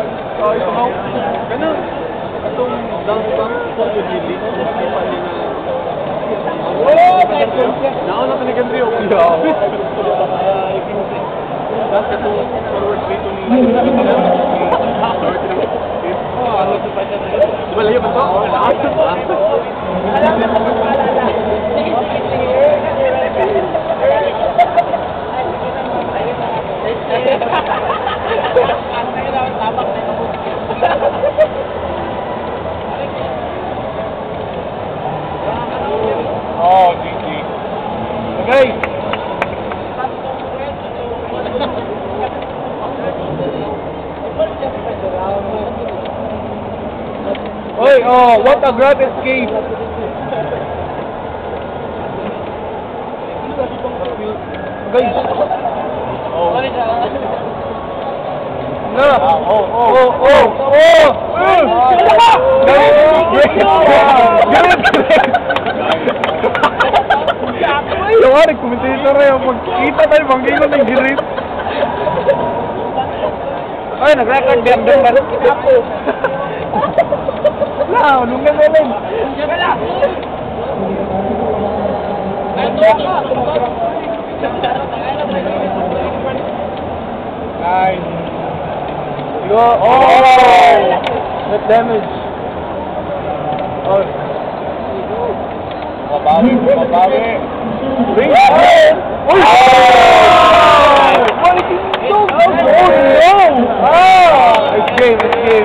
Ganun. Itong downtown po yung hindi. Hindi pa nila. Nauna ka ni Gandrio. Tapos itong forward dito ni... Malayo ba ito? Lakas ito ba? Oh, GG. Okay. Oy, oh, what a great escape. Guys. Oh. No. Yung ano, commentator na yung magkita tayo, manggilo ng girit. Ay, nag-record din ba? Wala, lungan na lang. Diyan lang. Nice. Go. Oh! Net damage. Oh. Mabawi. Ring. Oh! Quality. Oh no! Ah! Escape.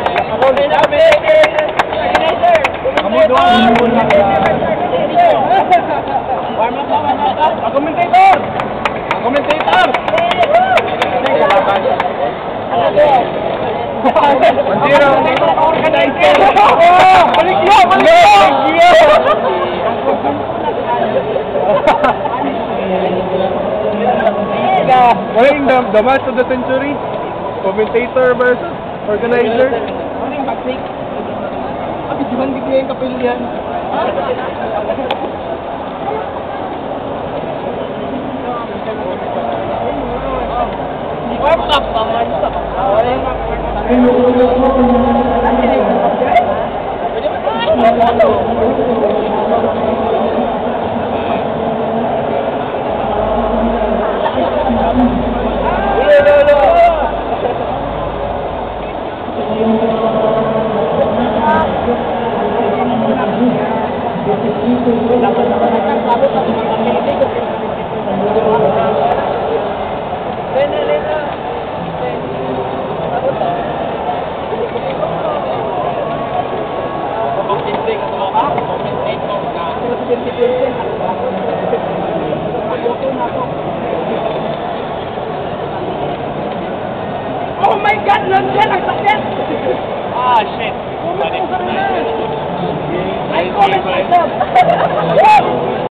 Commentator! The match of the century, commentator versus organizer. Juhan di yung kapilian. Warm up naman sa Oh my God! Nandiyan ang sakit! Ah, shit! I comment myself!